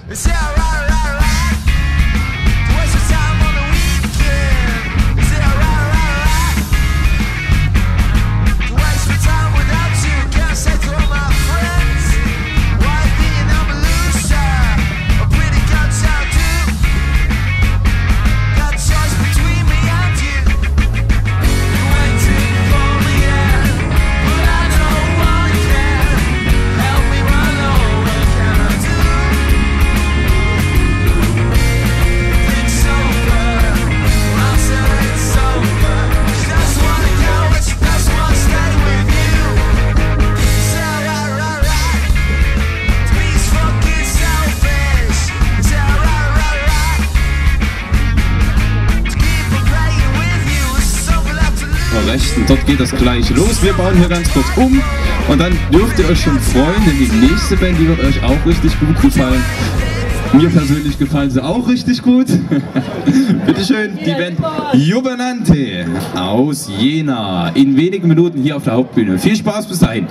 Und dort geht das gleich los. Wir bauen hier ganz kurz um und dann dürft ihr euch schon freuen, denn die nächste Band, die wird euch auch richtig gut gefallen. Mir persönlich gefallen sie auch richtig gut. Bitteschön, die Band Juvenante aus Jena. In wenigen Minuten hier auf der Hauptbühne. Viel Spaß bis dahin.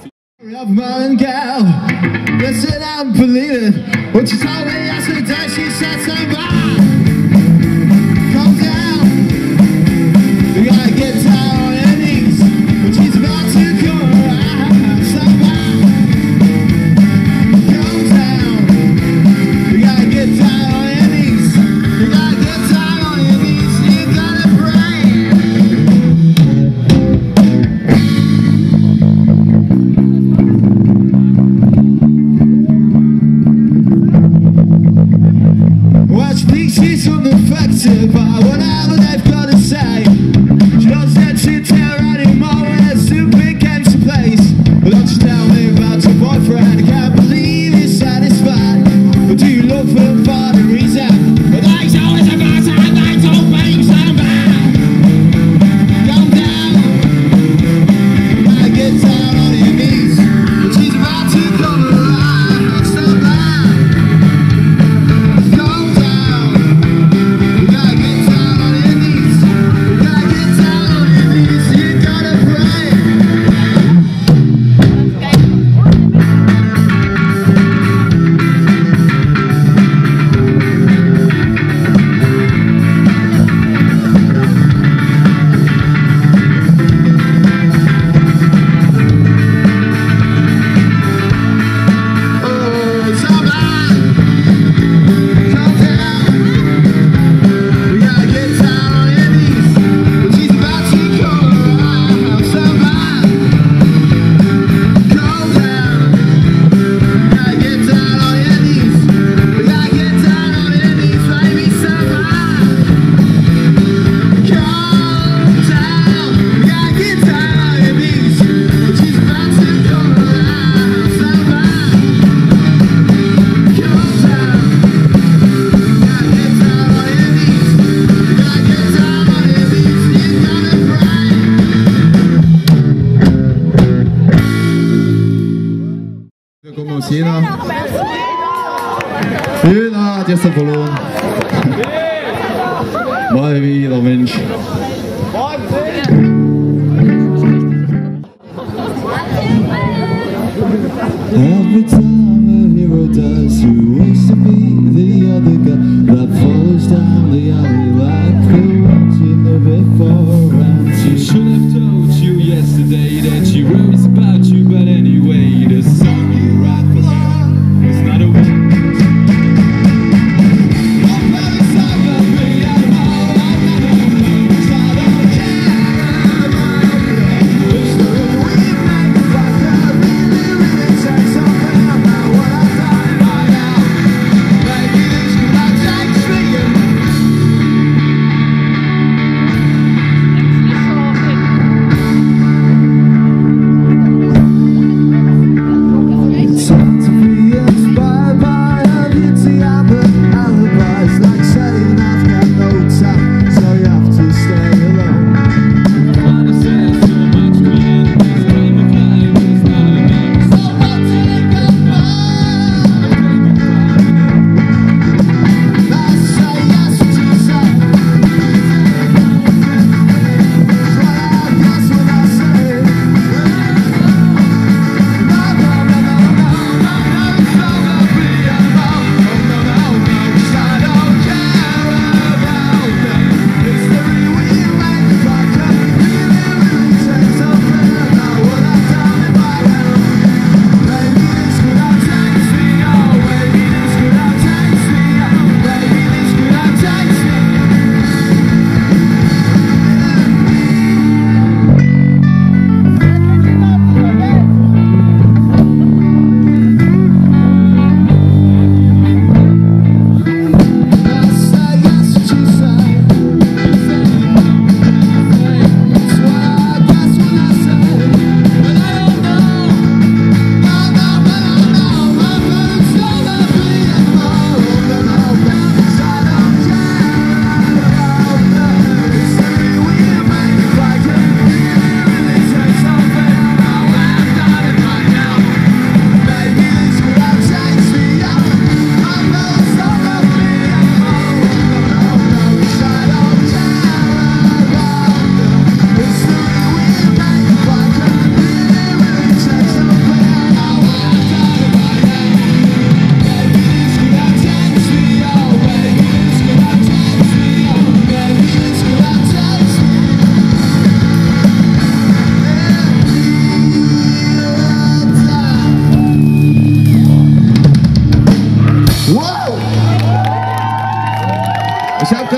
aus Jena. Jena hat gestern verloren. Mal wieder, Mensch. Every time a hero dies, who wants to be the other guy that falls down the alley like the ones you never fall around. She should have told you yesterday that she worries about you, but anyway, the song you write for her is not a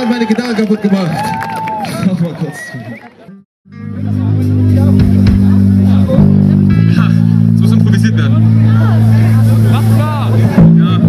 habe meine Gitarre kaputt gemacht. Mach mal kurz. Ja, es muss improvisiert werden. Mach klar! Ja.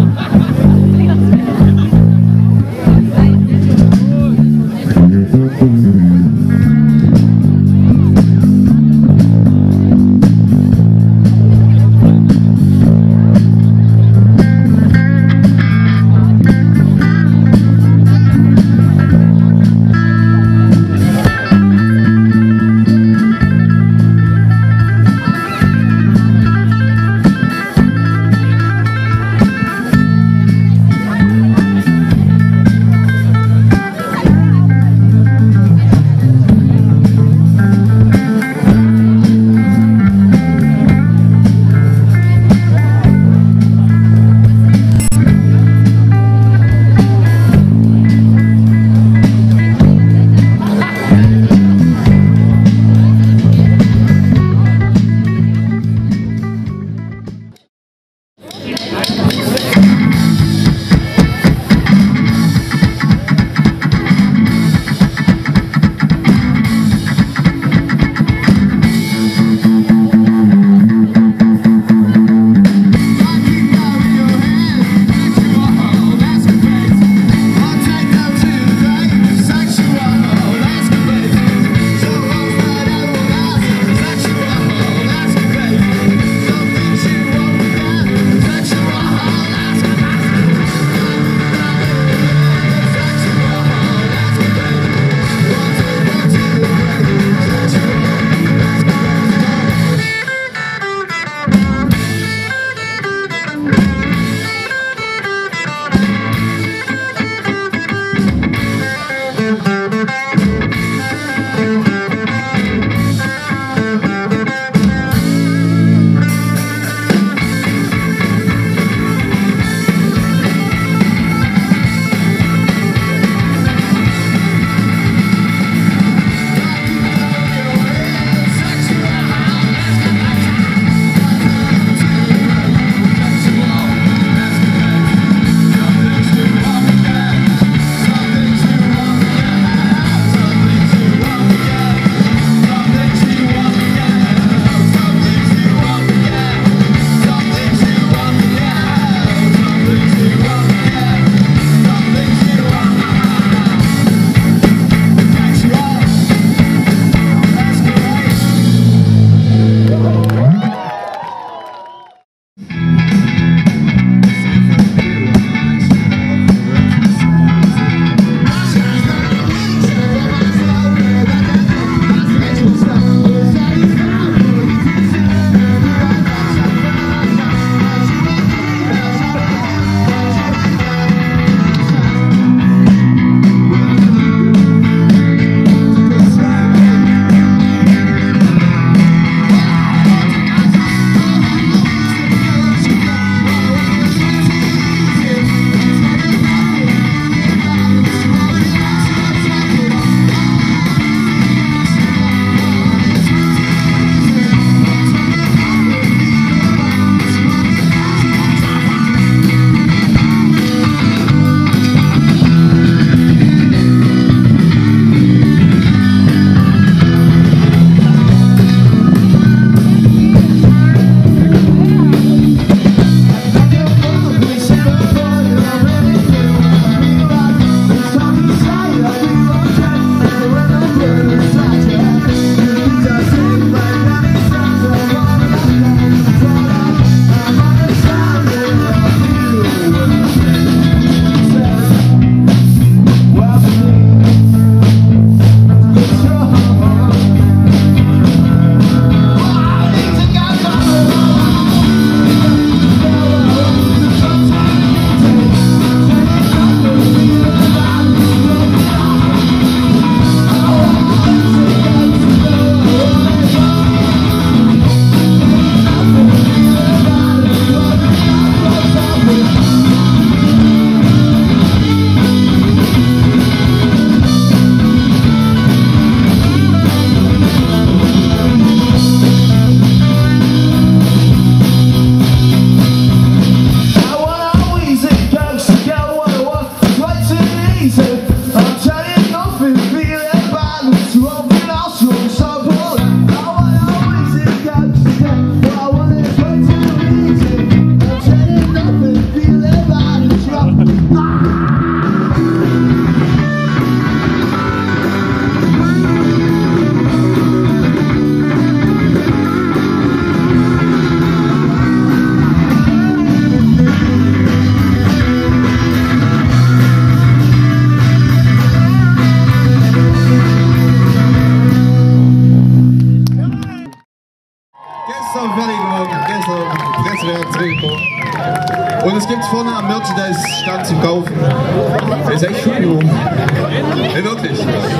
am Merchandise-Stand zu kaufen. Das ist echt schön, Junge. Ja, wirklich.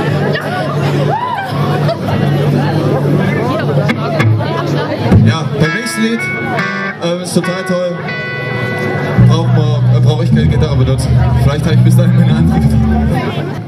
Ja, beim nächsten Lied ist total toll. Brauche ich keine Gitarre benutzen. Vielleicht habe ich bis dahin meine andere Gitarre.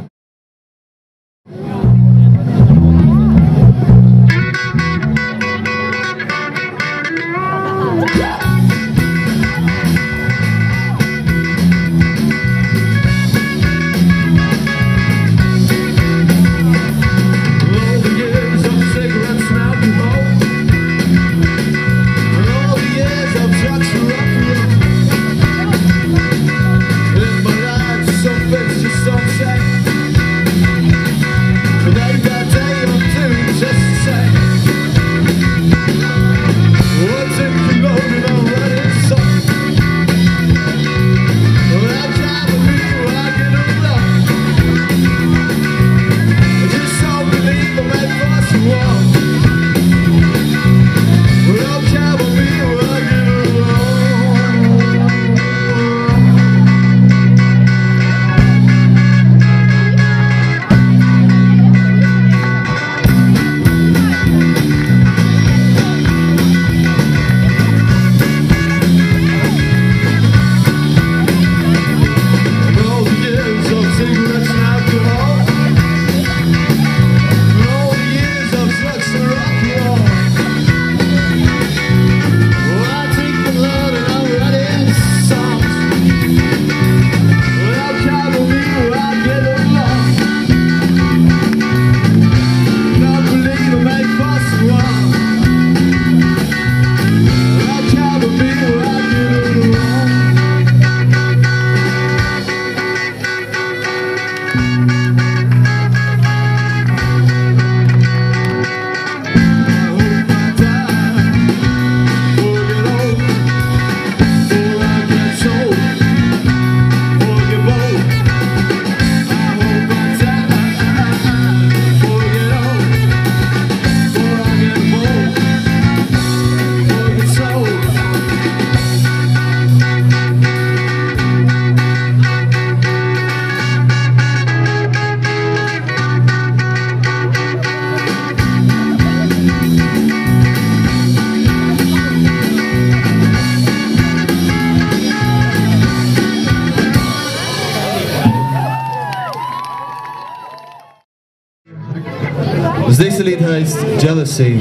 Das nächste Lied heißt Jealousy.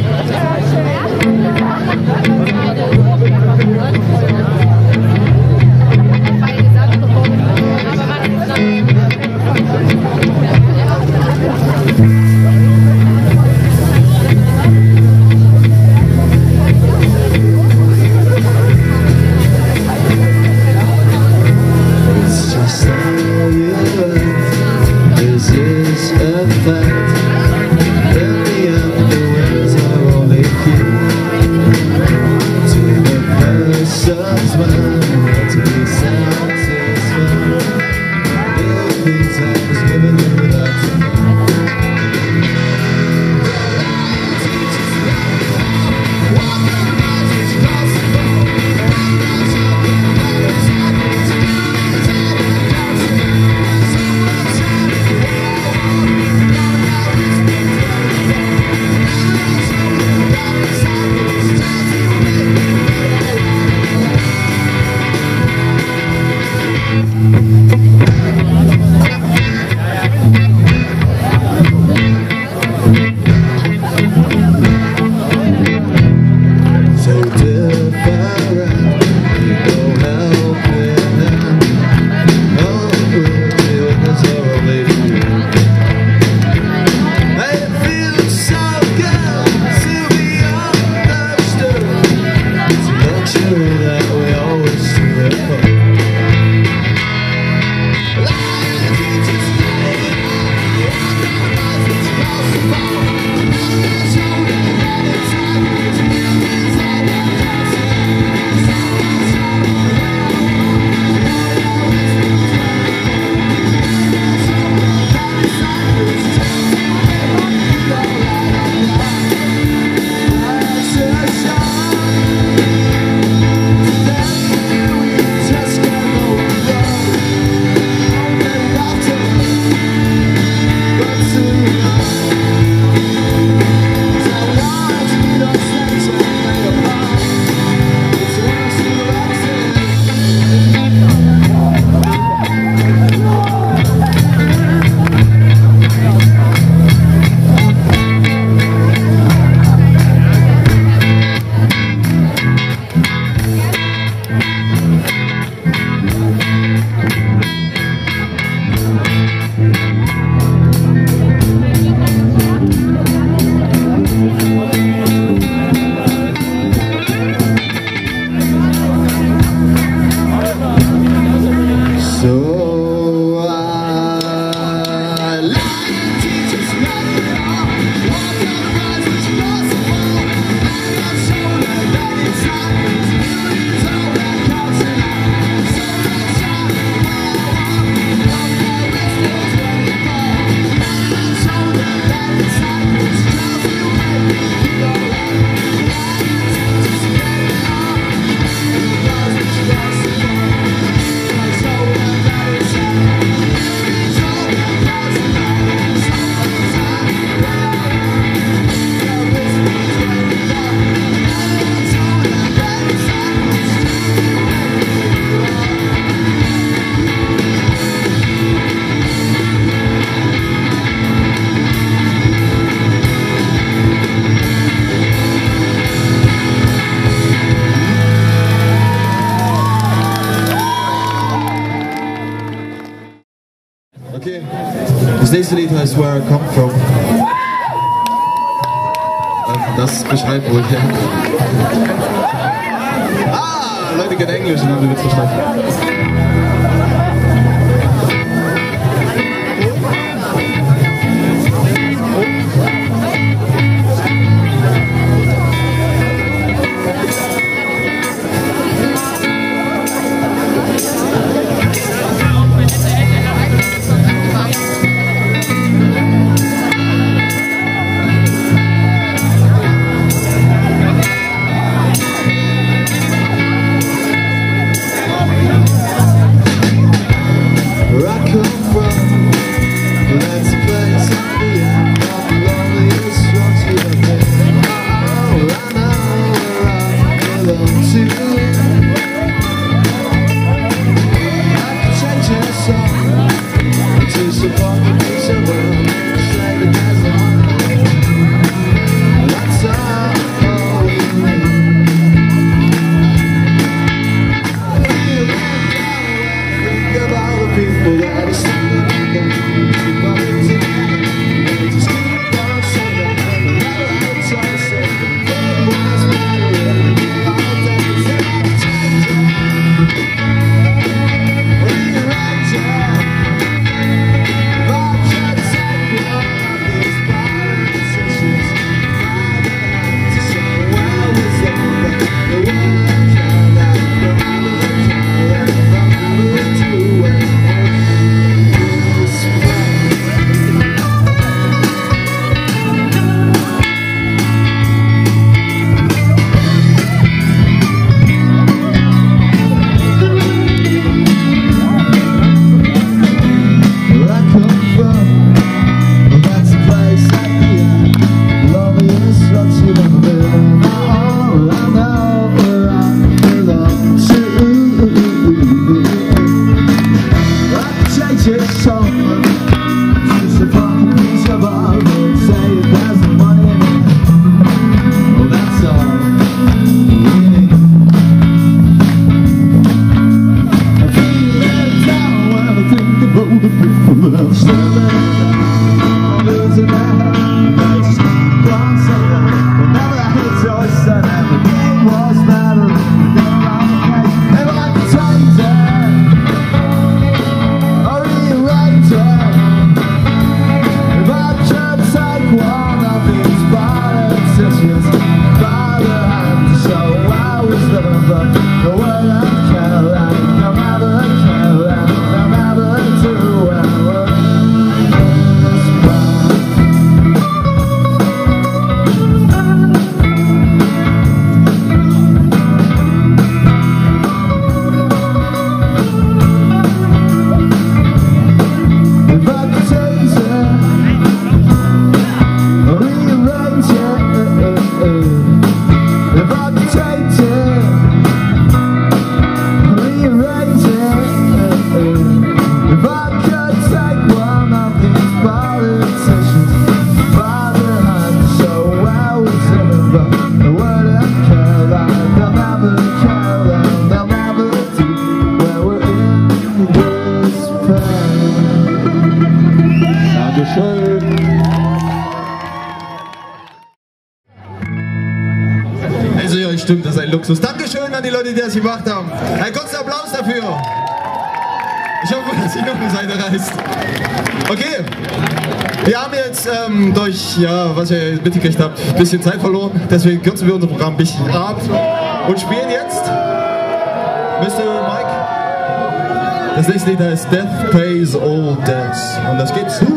This is a fact. In the end, the words are only few. Okay, das nächste Lied heißt Where I Come From. Das beschreibt, wo ich herkomme. Ah, Leute kennen Englisch und haben den Witz verstanden. Stimmt, das ist ein Luxus. Dankeschön an die Leute, die das gemacht haben. Ein kurzer Applaus dafür. Ich hoffe, dass die Seite reißt. Okay, wir haben jetzt durch, ja, was ihr mitgekriegt habt, ein bisschen Zeit verloren. Deswegen kürzen wir unser Programm ein bisschen ab und spielen jetzt Mr. Mike. Das nächste Lied heißt Death Pays All Debts. Und das geht so.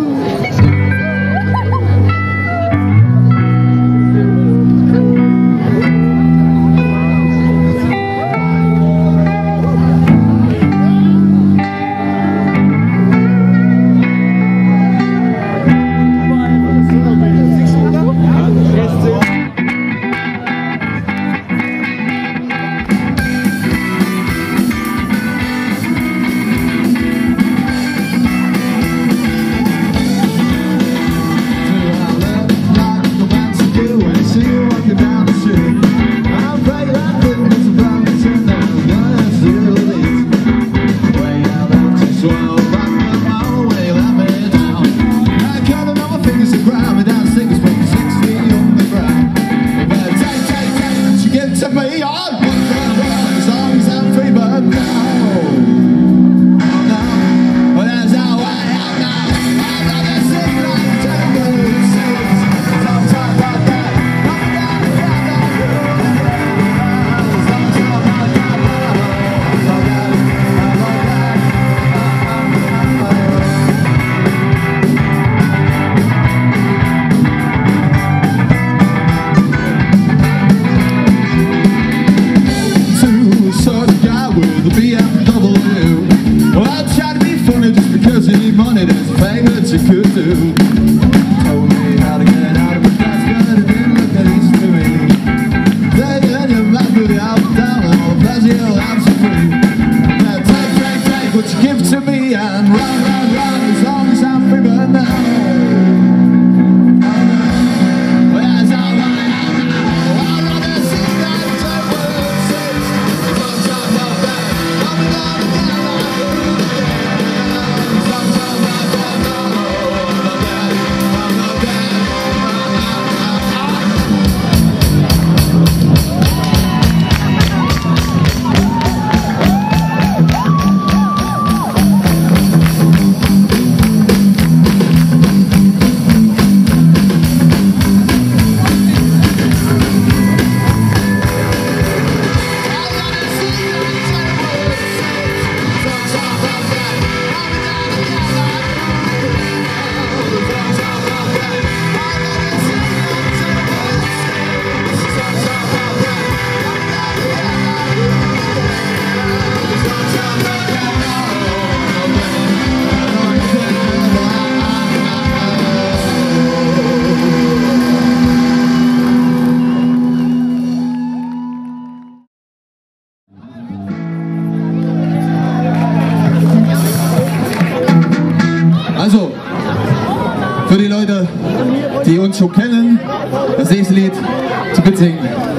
need money, there's a thing that you could do. Told me how to get out of the past, but it didn't look that easy to me. Taking your back to the up and down, and all pleasure you'll have so free. Now take what you give to me, and run, as long as I'm free, but now. Also, für die Leute, die uns schon kennen, das nächste Lied zu mitsingen.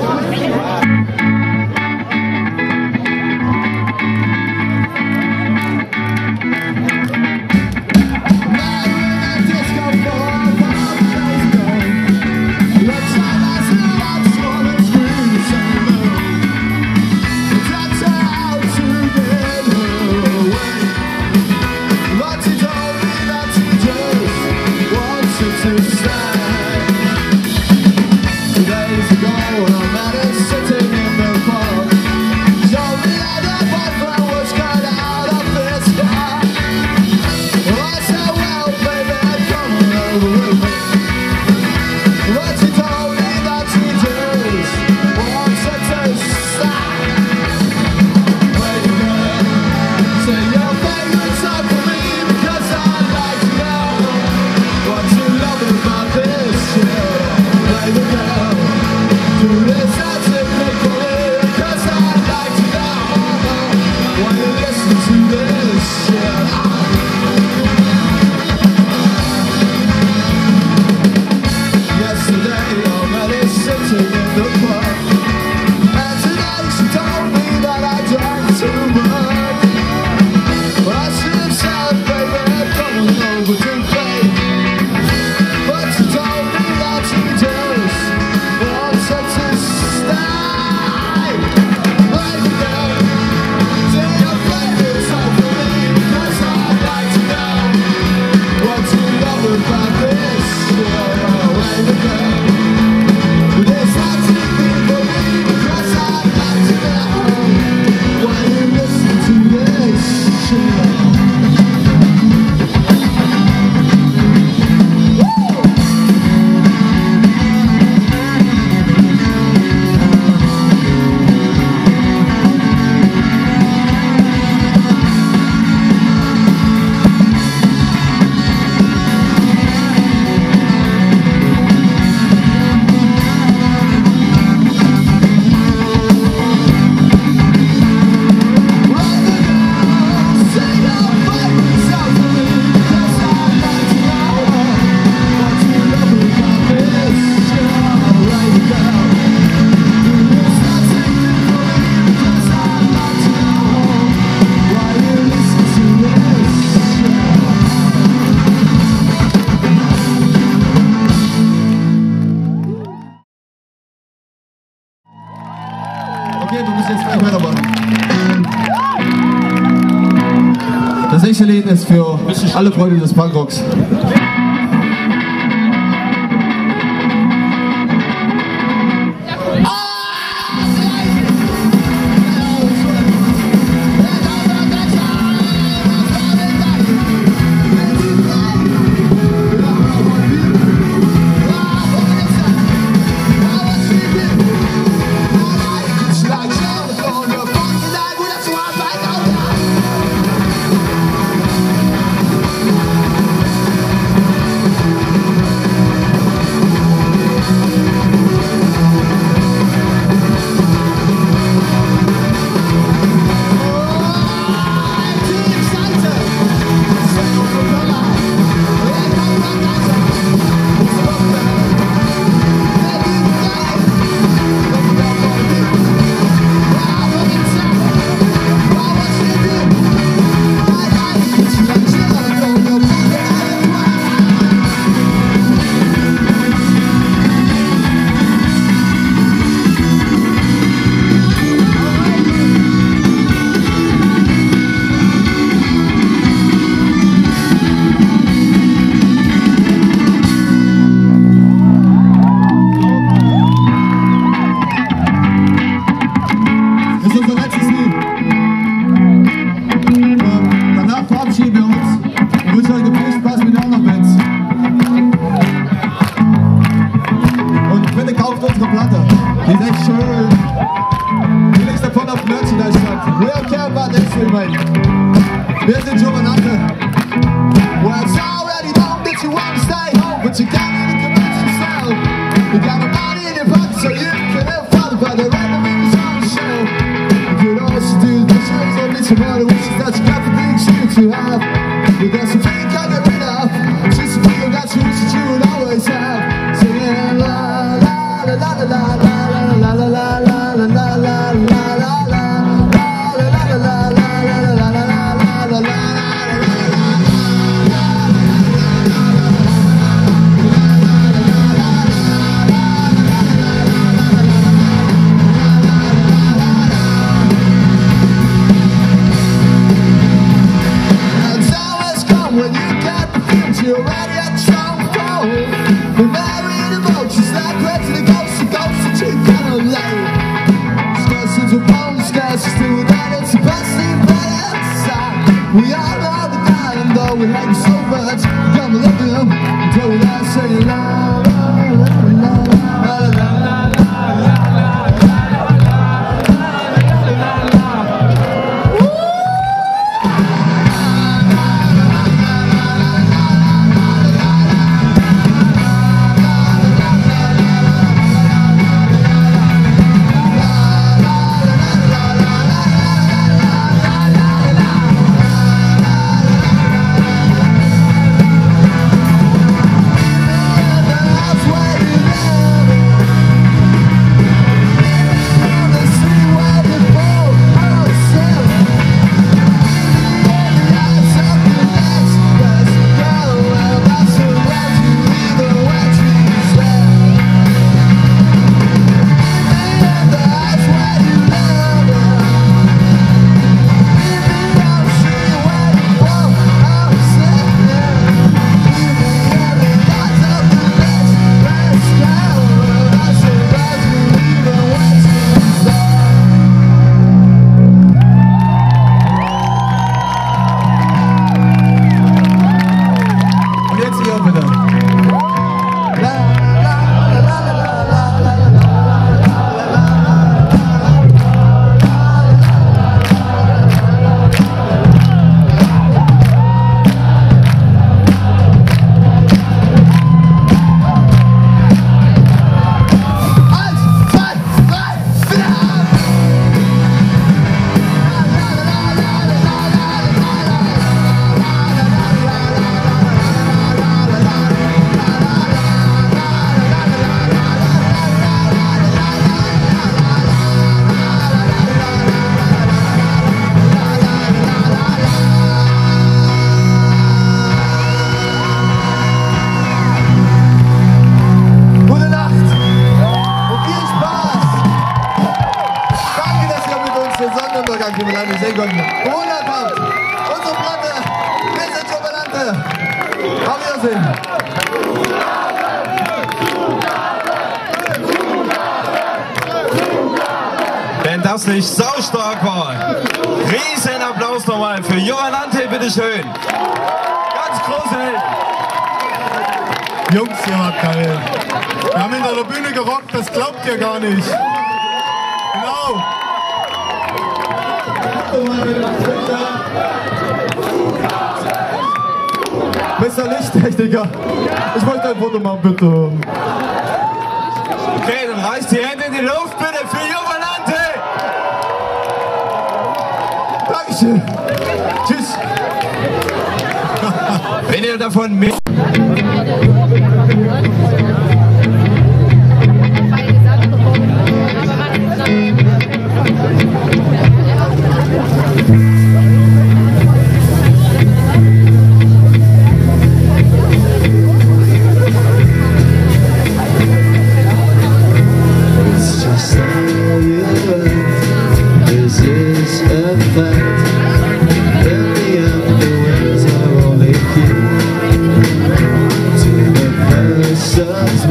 Okay, du musst jetzt gleich weitermachen. Das nächste Lied ist für alle Freunde des Punkrocks. to have, but there's a thing you can't get rid of. Just a feeling that's yours that you would always have. Singing la la la la la la la la la la la la la la la. When you get the feels, you're ready at some phone. We're married emotions like crazy the ghosts that you cannot lay. Scarces with bones, scarces still that it's the best thing that inside. We all know the time, though we hate you so much. Come and look at them until they say la la la la la la la. Bewundert habt. Unsere Platte, wir sind Jubilante. Auf Wiedersehen. Wenn das nicht saustark war, riesen Applaus nochmal für Jubilante, bitteschön. Ganz große Held. Jungs, ihr wart geil. Wir haben hinter der Bühne gerockt, das glaubt ihr gar nicht. Genau. Mr. Lichttechniker, ich wollte ein Foto machen, bitte. Okay, dann reißt die Hände in die Luft, bitte, für Jubilante. Dankeschön. Tschüss. Wenn ihr davon mit... Subs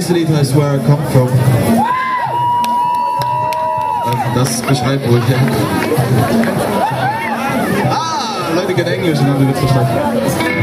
nächste Lied heißt Where I Come From. Das beschreibt, wo ich herkomme. Ah, Leute kennen Englisch und haben den Witz verstanden.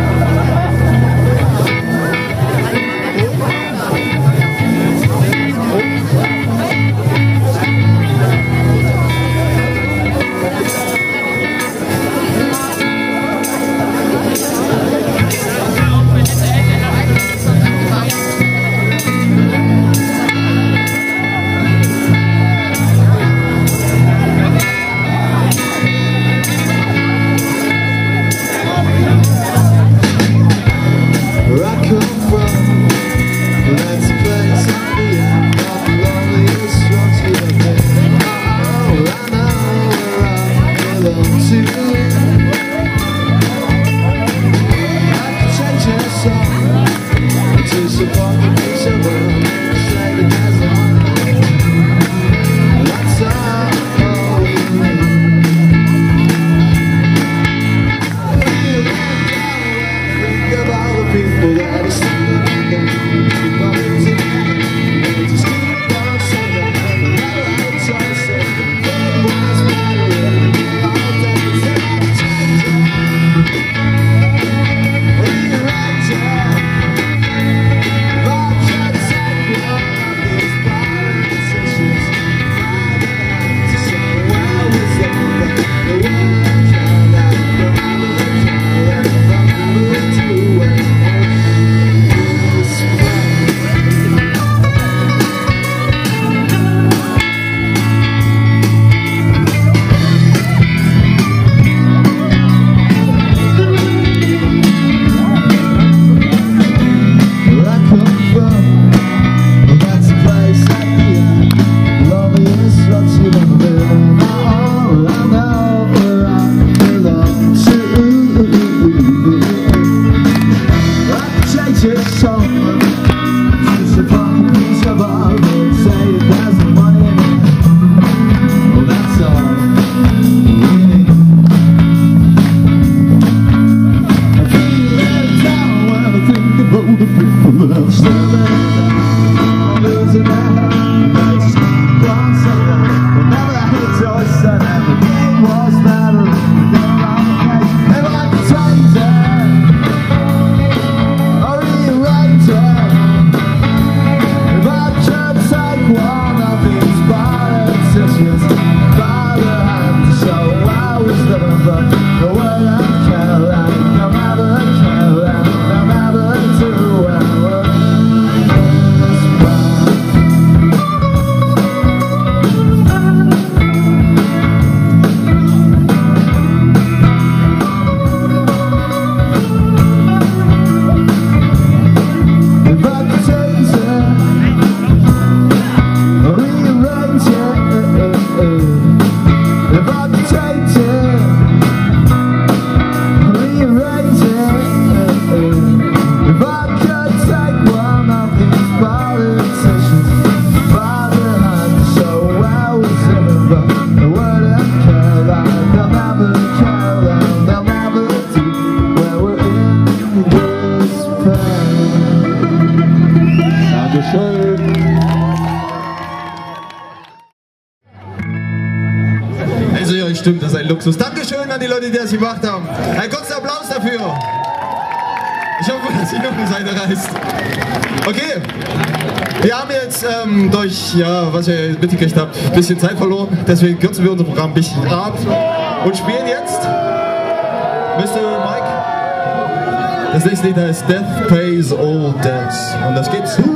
Stimmt, das ist ein Luxus. Dankeschön an die Leute, die das gemacht haben. Ein kurzer Applaus dafür. Ich hoffe, dass die noch eine Seite reißt. Okay, wir haben jetzt durch, was ihr mitgekriegt habt, ein bisschen Zeit verloren. Deswegen kürzen wir unser Programm ein bisschen ab und spielen jetzt Mr. Mike. Das nächste Lied heißt Death Pays All Debts. Und das geht so.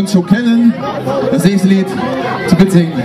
uns schon kennen, das nächste Lied zu mitsingen.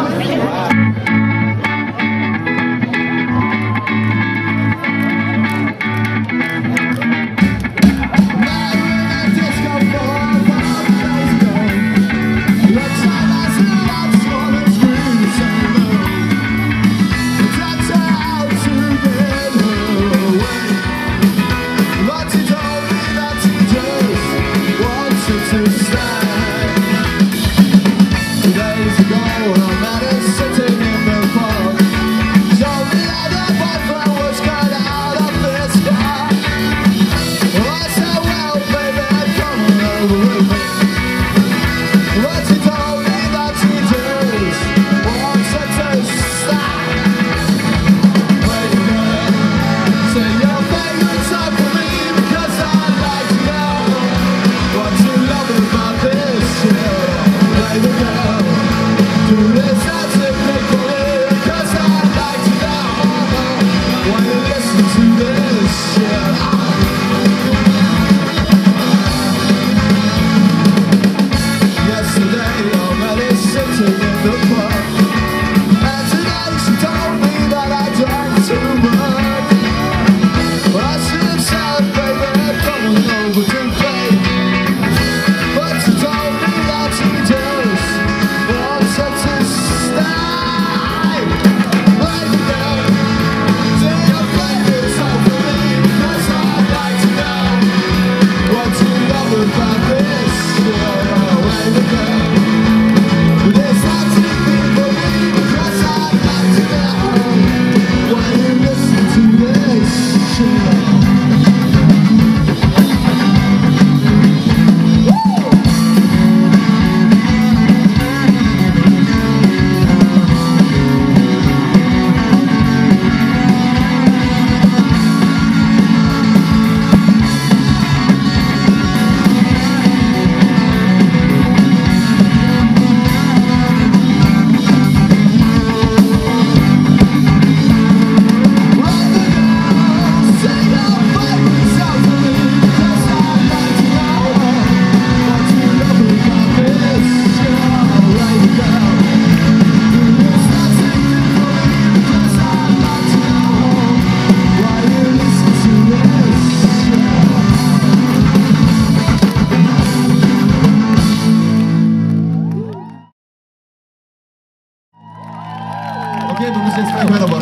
Okay, du musst jetzt gleich weitermachen.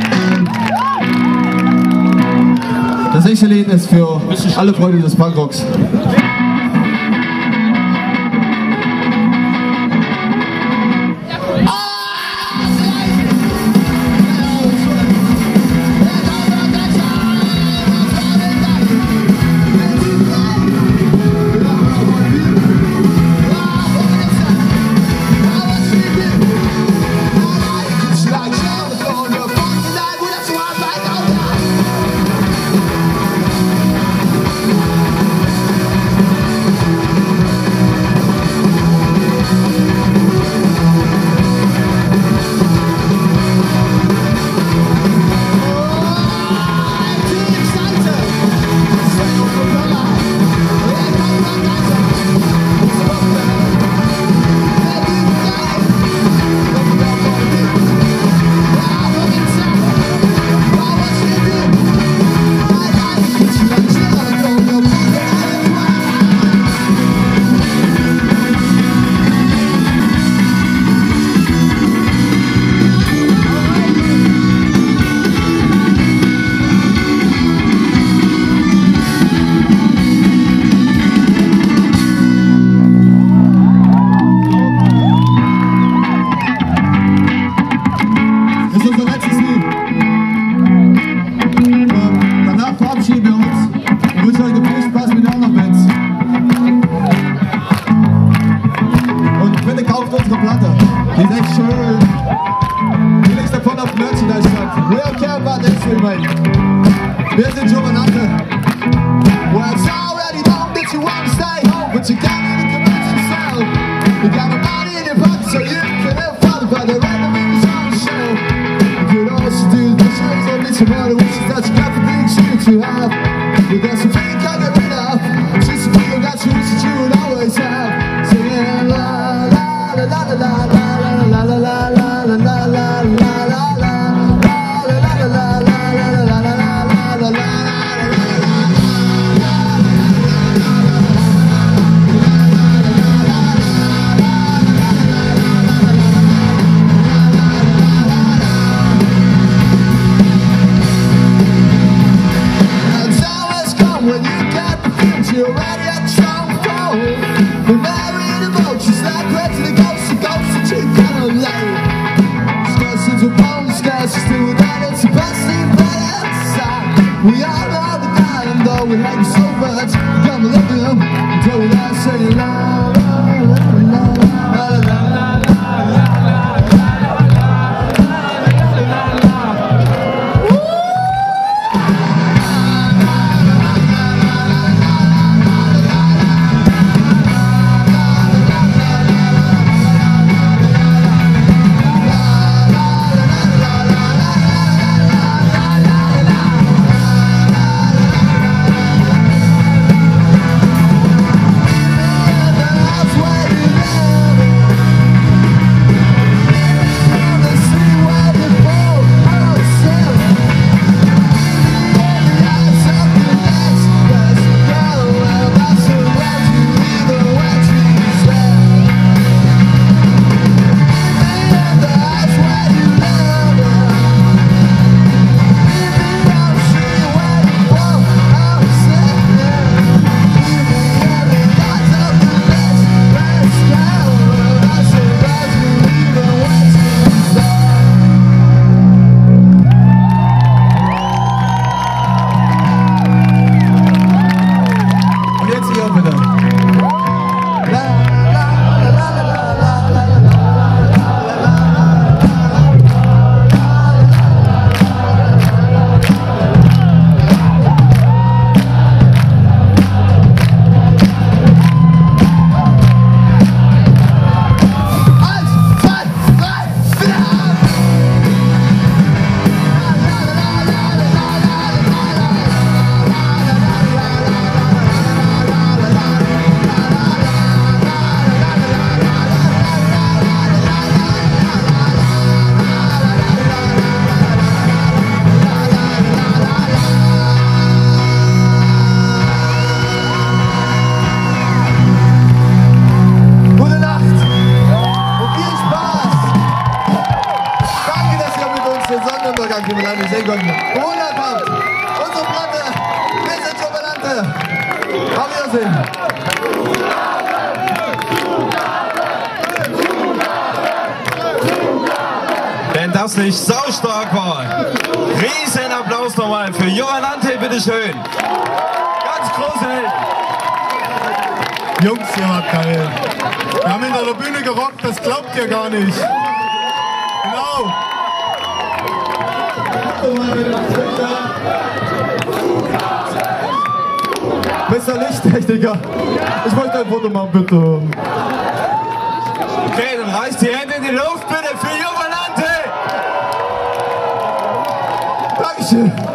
Das nächste Lied ist für alle Freunde des Punkrocks. Wir sind Juvenante. Well, it's already known that you want to stay home, but you can't even convince yourself. You got a money in your pocket so you can live farther by the random movies on the show. You could also do the shows on this amount of wishes that you got the things you need to have. But there's something you can't get rid of. It's just a feeling that you wish that you would always have. So yeah. We all know the night, and though we hate you so much, come live with them until we die saying la la la la la la la. Bewundert habt. Unsere Platte, wir sind Jubilante. Auf Wiedersehen. Wenn das nicht saustark war, riesen Applaus nochmal für Jubilante, bitteschön. Ganz große Helden. Jungs, ihr wart geil. Wir haben hinter der Bühne gerockt, das glaubt ihr gar nicht. Genau. Mr. Lichttechniker, ich möchte ein Foto machen, bitte. Okay, dann reißt die Hände in die Luft, bitte, für Jubilante! Dankeschön.